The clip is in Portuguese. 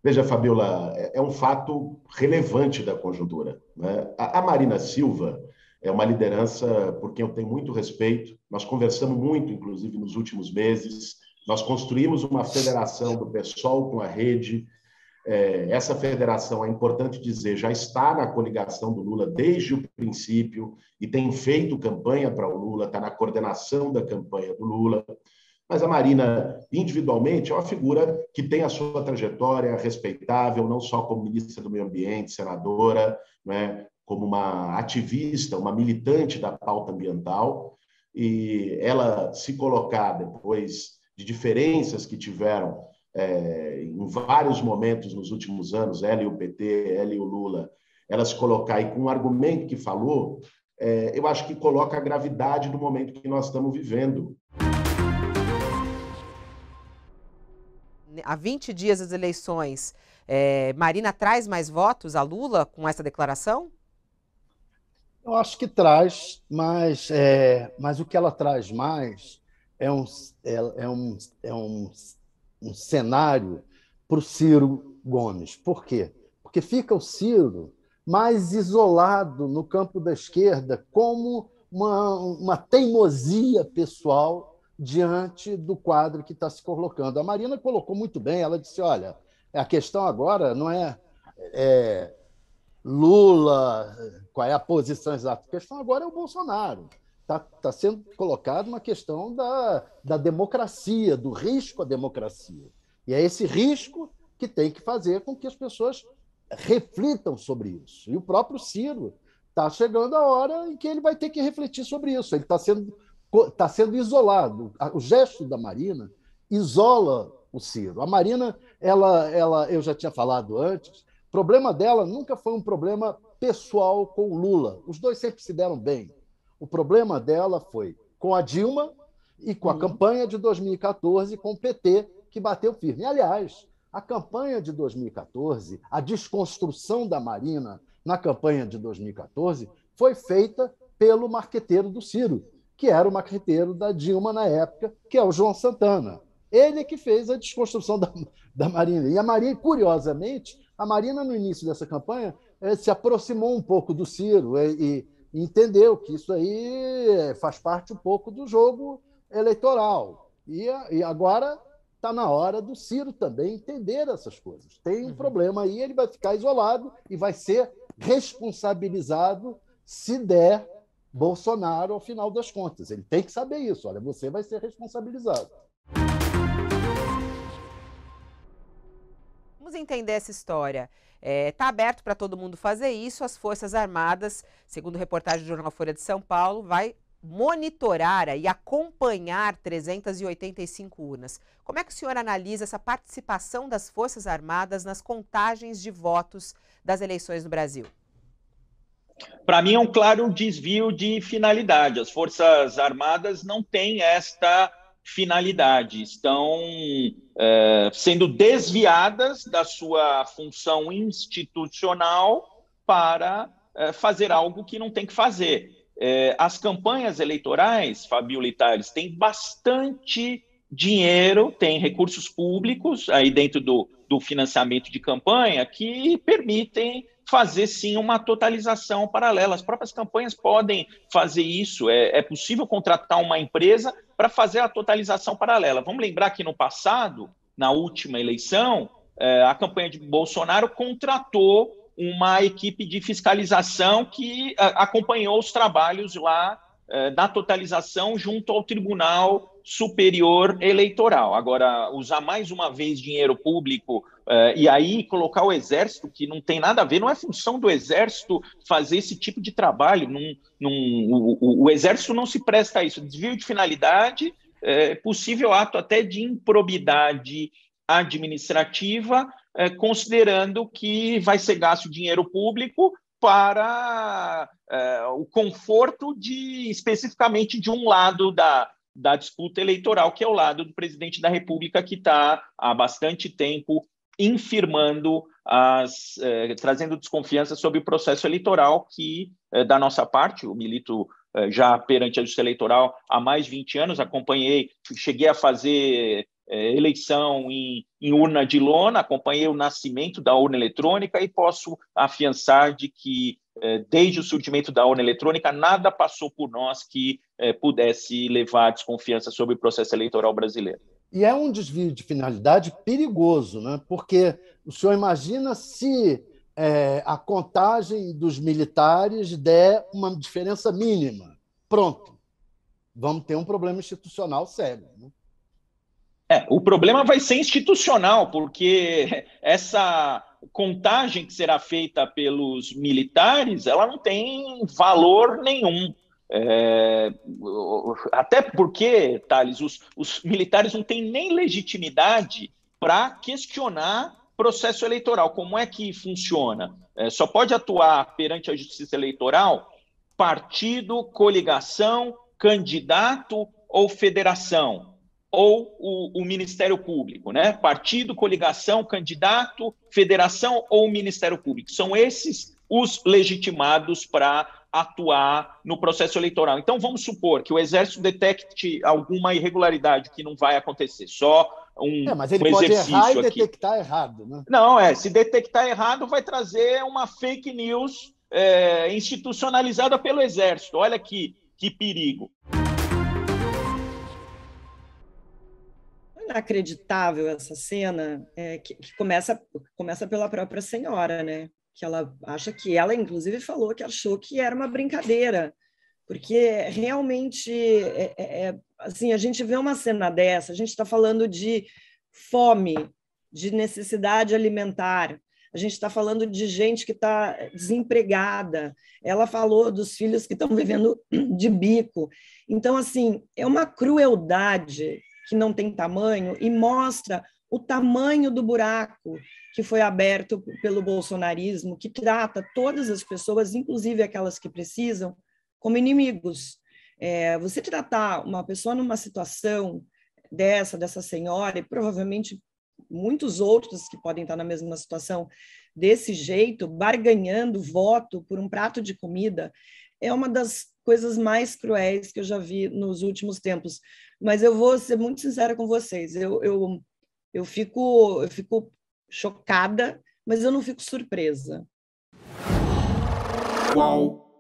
Veja, Fabiola, é um fato relevante da conjuntura, né? A Marina Silva é uma liderança por quem eu tenho muito respeito. Nós conversamos muito, inclusive, nos últimos meses. Nós construímos uma federação do PSOL com a rede. Essa federação, é importante dizer, já está na coligação do Lula desde o princípio e tem feito campanha para o Lula, está na coordenação da campanha do Lula. Mas a Marina, individualmente, é uma figura que tem a sua trajetória respeitável, não só como ministra do Meio Ambiente, senadora, né, como uma ativista, uma militante da pauta ambiental. E ela se colocar depois de diferenças que tiveram em vários momentos nos últimos anos, ela e o PT, ela e o Lula, ela se colocar e com o argumento que falou, eu acho que coloca a gravidade do momento que nós estamos vivendo. Há 20 dias das eleições, Marina traz mais votos a Lula com essa declaração? Eu acho que traz, mas o que ela traz mais é um cenário para o Ciro Gomes. Por quê? Porque fica o Ciro mais isolado no campo da esquerda, como uma teimosia pessoal diante do quadro que está se colocando. A Marina colocou muito bem, ela disse, olha, a questão agora não é Lula, qual é a posição exata? A questão agora é o Bolsonaro. Está sendo colocado uma questão da democracia, do risco à democracia. E é esse risco que tem que fazer com que as pessoas reflitam sobre isso. E o próprio Ciro está chegando a hora em que ele vai ter que refletir sobre isso. Ele está sendo isolado. O gesto da Marina isola o Ciro. A Marina, eu já tinha falado antes, o problema dela nunca foi um problema pessoal com o Lula. Os dois sempre se deram bem. O problema dela foi com a Dilma e com a campanha de 2014 com o PT, que bateu firme. Aliás, a campanha de 2014, a desconstrução da Marina na campanha de 2014, foi feita pelo marqueteiro do Ciro, que era o marqueteiro da Dilma na época, que é o João Santana. Ele que fez a desconstrução da Marina. E a Marina, curiosamente, a Marina, no início dessa campanha, se aproximou um pouco do Ciro e entendeu que isso aí faz parte um pouco do jogo eleitoral. E agora está na hora do Ciro também entender essas coisas. Tem um problema aí, ele vai ficar isolado e vai ser responsabilizado se der Bolsonaro ao final das contas. Ele tem que saber isso. Olha, você vai ser responsabilizado. Vamos entender essa história. Está aberto para todo mundo fazer isso. As Forças Armadas, segundo reportagem do jornal Folha de São Paulo, vai monitorar e acompanhar 385 urnas. Como é que o senhor analisa essa participação das Forças Armadas nas contagens de votos das eleições no Brasil? Para mim é um claro desvio de finalidade. As Forças Armadas não têm esta finalidade, estão sendo desviadas da sua função institucional para fazer algo que não tem que fazer. As campanhas eleitorais, Fabiola e Tales, têm bastante dinheiro, tem recursos públicos aí dentro do financiamento de campanha que permitem fazer, sim, uma totalização paralela. As próprias campanhas podem fazer isso. É possível contratar uma empresa para fazer a totalização paralela. Vamos lembrar que no passado, na última eleição, a campanha de Bolsonaro contratou uma equipe de fiscalização que acompanhou os trabalhos lá da totalização junto ao Tribunal Superior Eleitoral. Agora, usar mais uma vez dinheiro público e aí colocar o Exército, que não tem nada a ver, não é função do Exército fazer esse tipo de trabalho. O Exército não se presta a isso. Desvio de finalidade, possível ato até de improbidade administrativa, considerando que vai ser gasto dinheiro público para o conforto especificamente de um lado da disputa eleitoral, que é o lado do presidente da República, que está há bastante tempo infirmando, trazendo desconfiança sobre o processo eleitoral que, da nossa parte, eu milito já perante a Justiça Eleitoral há mais de 20 anos, cheguei a fazer eleição em urna de lona, acompanhei o nascimento da urna eletrônica e posso afiançar de que, desde o surgimento da urna eletrônica, nada passou por nós que pudesse levar a desconfiança sobre o processo eleitoral brasileiro. E é um desvio de finalidade perigoso, né? Porque o senhor imagina se a contagem dos militares der uma diferença mínima. Pronto, vamos ter um problema institucional sério, né? O problema vai ser institucional, porque essa contagem que será feita pelos militares, ela não tem valor nenhum. Até porque, Thales, os militares não têm nem legitimidade para questionar processo eleitoral. Como é que funciona? Só pode atuar perante a Justiça Eleitoral partido, coligação, candidato ou federação, ou o Ministério Público, né? Partido, coligação, candidato, federação ou Ministério Público. São esses os legitimados para atuar no processo eleitoral. Então, vamos supor que o Exército detecte alguma irregularidade, que não vai acontecer, só mas ele pode errar e detectar errado, né? Não, se detectar errado, vai trazer uma fake news institucionalizada pelo Exército. Olha que perigo. Inacreditável essa cena, que começa pela própria senhora, né? Que ela acha que ela, inclusive, falou que achou que era uma brincadeira, porque realmente, assim, a gente vê uma cena dessa, a gente está falando de fome, de necessidade alimentar, a gente está falando de gente que está desempregada, ela falou dos filhos que estão vivendo de bico. Então, assim, é uma crueldade que não tem tamanho e mostra o tamanho do buraco que foi aberto pelo bolsonarismo, que trata todas as pessoas, inclusive aquelas que precisam, como inimigos. Você tratar uma pessoa numa situação dessa senhora, e provavelmente muitos outros que podem estar na mesma situação, desse jeito, barganhando voto por um prato de comida, é uma das coisas mais cruéis que eu já vi nos últimos tempos. Mas eu vou ser muito sincera com vocês, eu fico chocada, mas eu não fico surpresa. Qual?